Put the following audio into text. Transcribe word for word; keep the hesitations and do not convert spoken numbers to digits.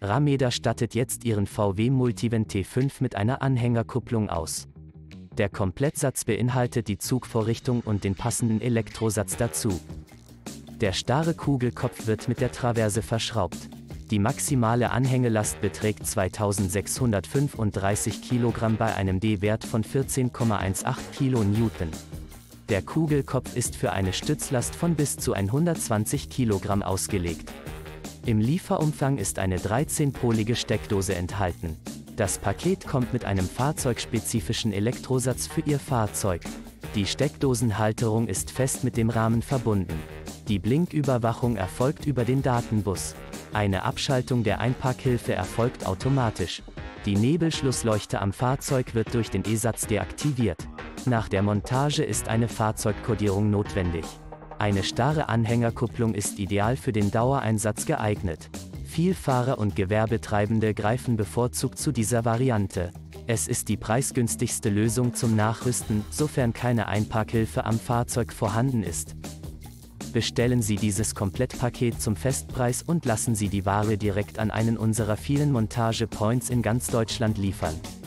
Rameda stattet jetzt ihren V W Multivan T fünf mit einer Anhängerkupplung aus. Der Komplettsatz beinhaltet die Zugvorrichtung und den passenden Elektrosatz dazu. Der starre Kugelkopf wird mit der Traverse verschraubt. Die maximale Anhängelast beträgt zweitausendsechshundertfünfunddreißig Kilogramm bei einem D-Wert von vierzehn Komma achtzehn Kilonewton. Der Kugelkopf ist für eine Stützlast von bis zu hundertzwanzig Kilogramm ausgelegt. Im Lieferumfang ist eine dreizehnpolige Steckdose enthalten. Das Paket kommt mit einem fahrzeugspezifischen Elektrosatz für Ihr Fahrzeug. Die Steckdosenhalterung ist fest mit dem Rahmen verbunden. Die Blinküberwachung erfolgt über den Datenbus. Eine Abschaltung der Einparkhilfe erfolgt automatisch. Die Nebelschlussleuchte am Fahrzeug wird durch den E-Satz deaktiviert. Nach der Montage ist eine Fahrzeugkodierung notwendig. Eine starre Anhängerkupplung ist ideal für den Dauereinsatz geeignet. Vielfahrer und Gewerbetreibende greifen bevorzugt zu dieser Variante. Es ist die preisgünstigste Lösung zum Nachrüsten, sofern keine Einparkhilfe am Fahrzeug vorhanden ist. Bestellen Sie dieses Komplettpaket zum Festpreis und lassen Sie die Ware direkt an einen unserer vielen Montage-Points in ganz Deutschland liefern.